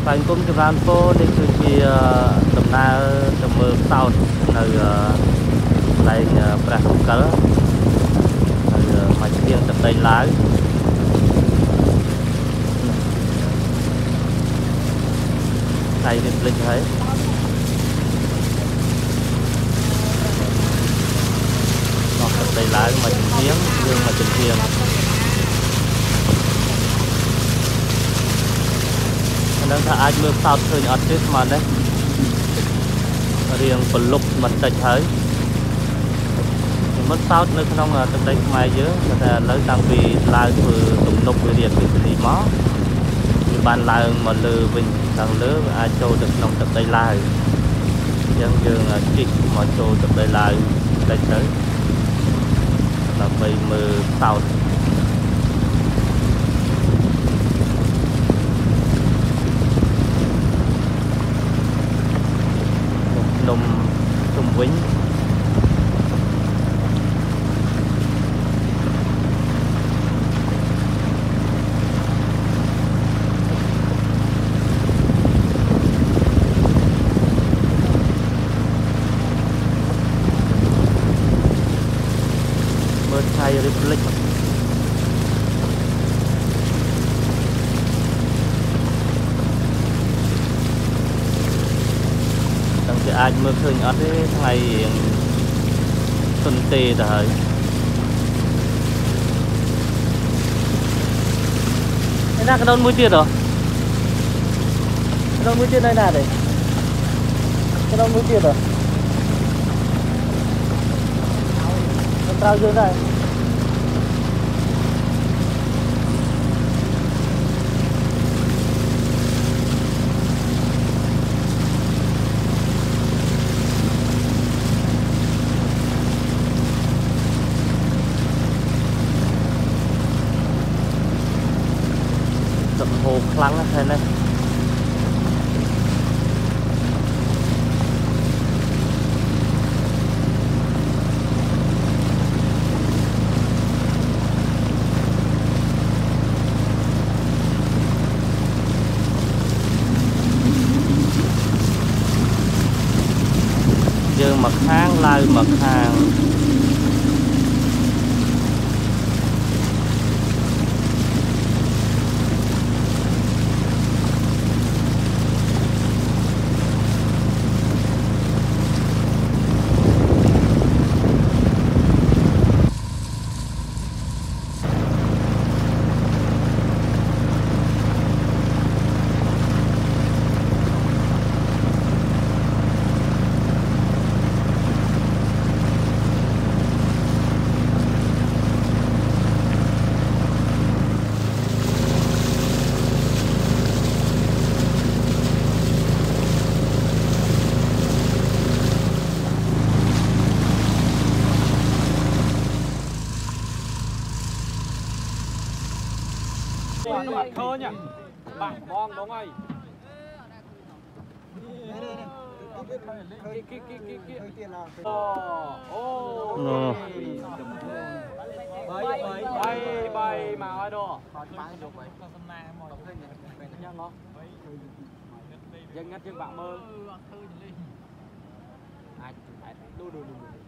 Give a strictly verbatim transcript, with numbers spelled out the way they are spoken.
Bạn cũng cho bạn phố đi từ khi tầm na tầm mưa sau nơi lại bạc không cỡ mà riêng tập tay lái tay đi lên thấy hoặc tập tay lái mà chỉnh tiếng dương mà chỉnh tiền nên là ai mưa sau thời ở trước mà đấy riêng phần lục mình tạch thấy mất sau nơi không là tập tay mai dưới người ta lấy tăng vì lai vừa tụng nục về điện về gì mó ban lai mà lừa mình thằng lứa ai trâu được nông tập tay lai dân dương là chị mà trâu tập tay lai đây tới là vì mưa sau nông trung vĩnh Thai Republic đang sẽ ai mưa khơi ở thế ngày tuần tê rồi cái nào cái đâu mũi tiền rồi cái đâu mũi tiền đây là đấy cái đâu mũi tiền rồi trao dương đây tận hồ lắng thế này dương mặt hàng lai mặt hàng các bạn khơi nhỉ bạn bom đúng không bay bay mà ai đồ dân ngắt trên bạn mơ ai đu đu đu